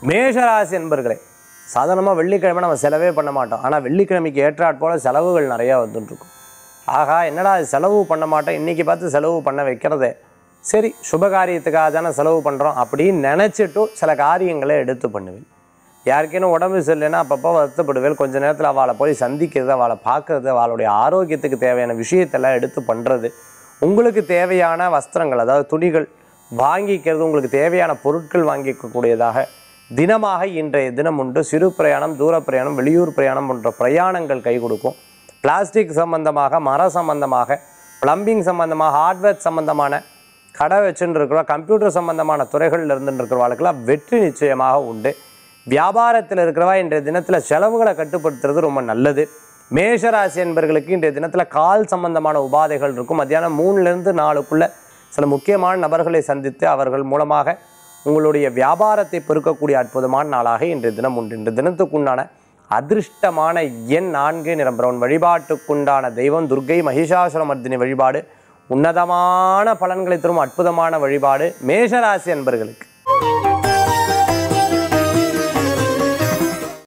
மேஷராசி என்பர்களே, சாதாரணமாக வெள்ளிக்கிழமை நம்ம செலவே பண்ண மாட்டோம். ஆனால் வெள்ளிக்கிழமைக்கு ஏற்றாற் போல செலவுகள் நிறையா வந்துட்டுருக்கும். ஆகா, என்னடா இது செலவு பண்ண மாட்டேன், இன்றைக்கி பார்த்து செலவு பண்ண வைக்கிறதே, சரி சுபகாரியத்துக்காக தானே செலவு பண்ணுறோம் அப்படின்னு நினச்சிட்டு சில காரியங்களை எடுத்து பண்ணுவேன். யாருக்கேனும் உடம்பு சரியில்லைன்னா அப்பப்போ வருத்தப்படுவேன். கொஞ்ச நேரத்தில் அவளை போய் சந்திக்கிறது, அவளை பார்க்குறது, அவளுடைய ஆரோக்கியத்துக்கு தேவையான விஷயத்தெல்லாம் எடுத்து பண்ணுறது, உங்களுக்கு தேவையான வஸ்திரங்கள் அதாவது துணிகள் வாங்கிக்கிறது, உங்களுக்கு தேவையான பொருட்கள் வாங்கிக்கக்கூடியதாக தினமாக இன்றைய தினம் உண்டு. சிறு பிரயாணம், தூர பிரயாணம், வெளியூர் பிரயாணம் போன்ற பிரயாணங்கள் கை கொடுக்கும். பிளாஸ்டிக் சம்பந்தமாக, மர சம்பந்தமாக, பிளம்பிங் சம்பந்தமாக, ஹார்ட்வேர் சம்பந்தமான கடை வச்சுன்னு இருக்கிறோம், கம்ப்யூட்டர் சம்பந்தமான துறைகளில் இருந்துட்டு இருக்கிறவர்களுக்கெல்லாம் வெற்றி நிச்சயமாக உண்டு. வியாபாரத்தில் இருக்கிறவா இன்றைய தினத்தில் செலவுகளை கட்டுப்படுத்துறது ரொம்ப நல்லது. மேஷராசி என்பவர்களுக்கு இன்றைய தினத்தில் கால் சம்பந்தமான உபாதைகள் இருக்கும். மத்தியானம் 3லேருந்து 4க்குள்ளே சில முக்கியமான நபர்களை சந்தித்து அவர்கள் மூலமாக உங்களுடைய வியாபாரத்தை பெருக்கக்கூடிய அற்புதமான நாளாக இன்றைய தினம் உண்டு. இன்றைய தினத்துக்குண்டான அதிர்ஷ்டமான எண் 4, நிறம் பிரவுன். வழிபாட்டுக்குண்டான தெய்வம் துர்க்கை மகிஷாசுரமர்த்தினி வழிபாடு உன்னதமான பலன்களை தரும் அற்புதமான வழிபாடு மேஷராசி என்பர்களுக்கு.